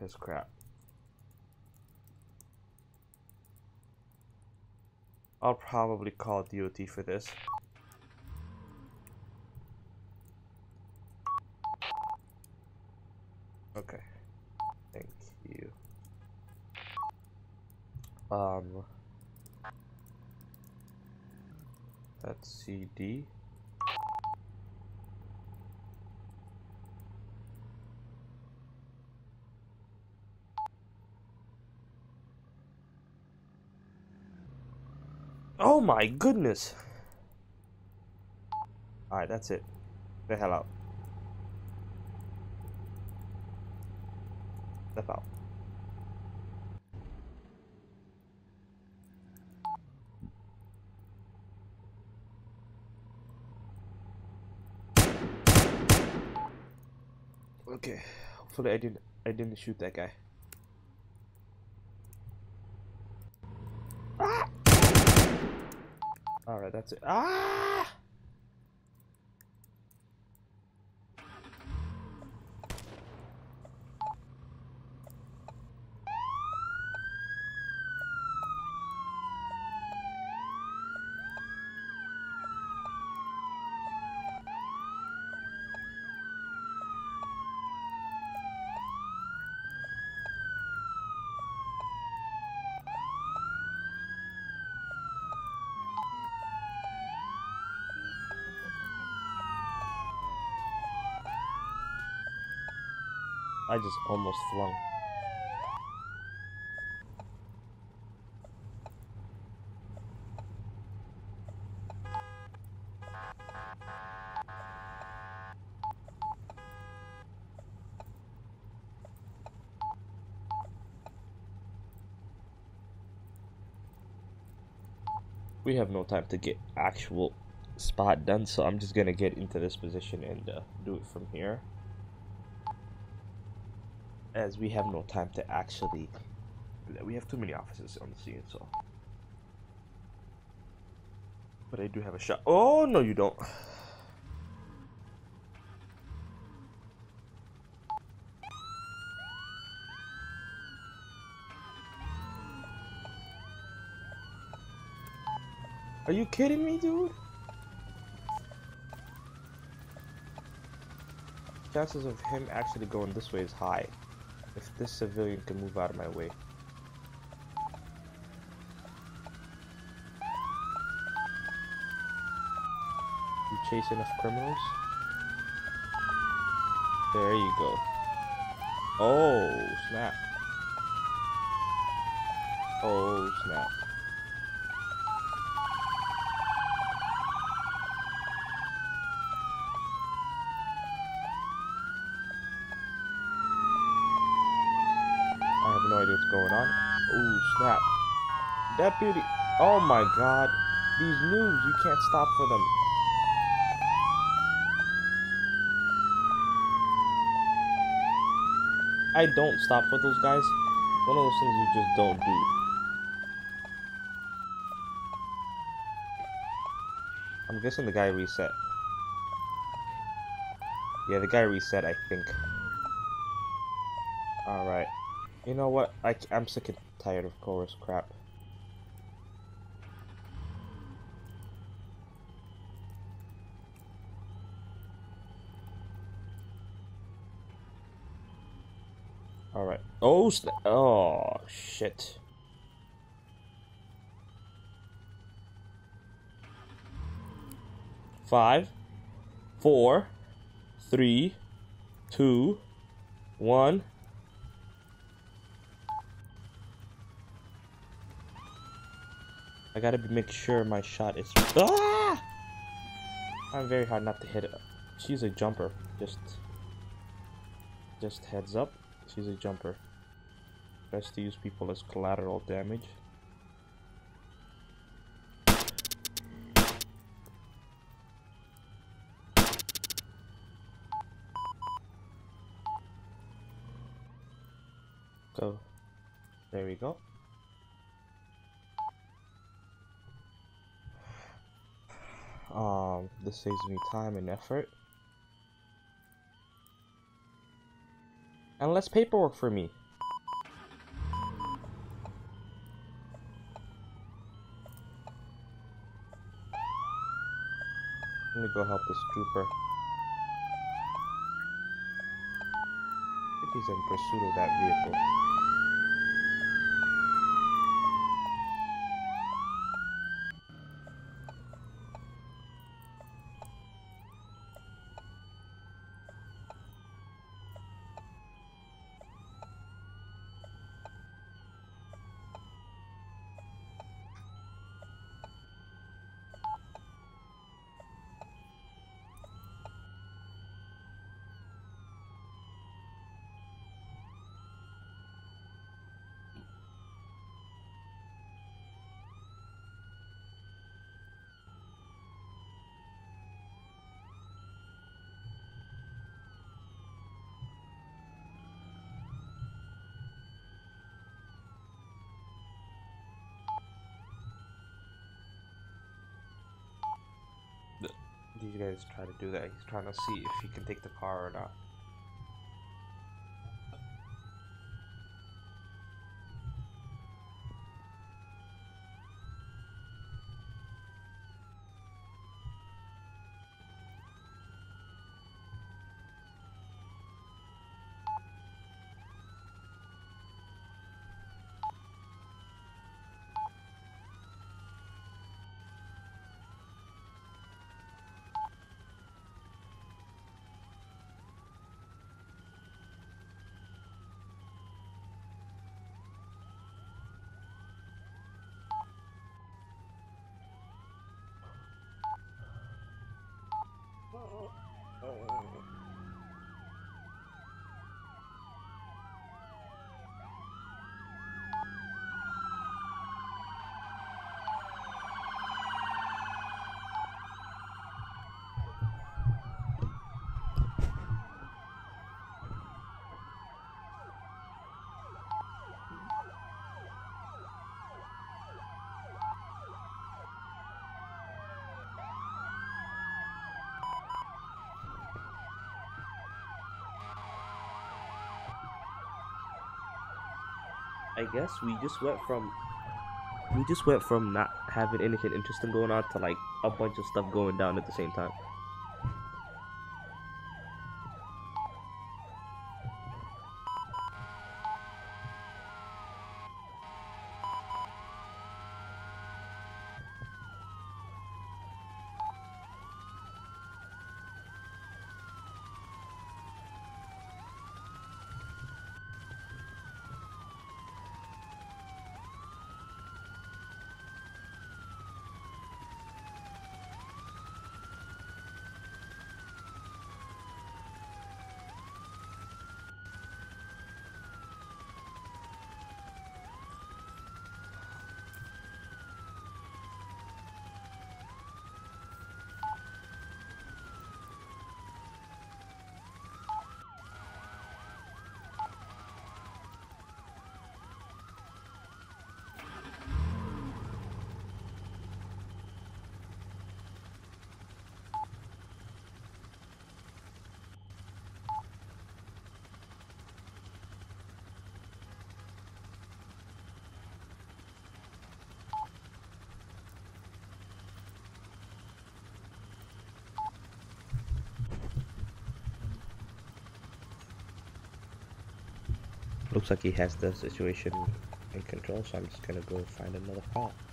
His crap. I'll probably call DOT for this. Okay. Thank you. That's CD. Oh my goodness! Alright, that's it. The hell out. Step out. Okay. Hopefully I didn't shoot that guy. Ah! Alright, that's it. Ah! I just almost flung. We have no time to get actual spot done, so I'm just gonna get into this position and do it from here, as we have no time to actually do that. We have too many officers on the scene, so. But I do have a shot. Oh no, you don't. Are you kidding me, dude? Chances of him actually going this way is high. If this civilian can move out of my way. You chase enough criminals? There you go. Oh, snap. Oh, snap. I have no idea what's going on. Oh, snap. Deputy. Oh my god. These noobs, you can't stop for them. I don't stop for those guys. One of those things you just don't do. I'm guessing the guy reset. Yeah, the guy reset, I think. Alright. You know what? I'm sick and tired of chorus crap. Alright. Oh, oh, shit. Five, 4, 3, 2, 1. I gotta make sure my shot is. Ah! I'm very hard not to hit it. She's a jumper. Just heads up. She's a jumper. Best to use people as collateral damage. Go. There we go. This saves me time and effort. And less paperwork for me. go help this trooper. I think he's in pursuit of that vehicle. These guys try to do that. He's trying to see if he can take the car or not. I guess we just went from not having anything interesting going on to like a bunch of stuff going down at the same time. Looks like he has the situation in control, so I'm just gonna go find another cop.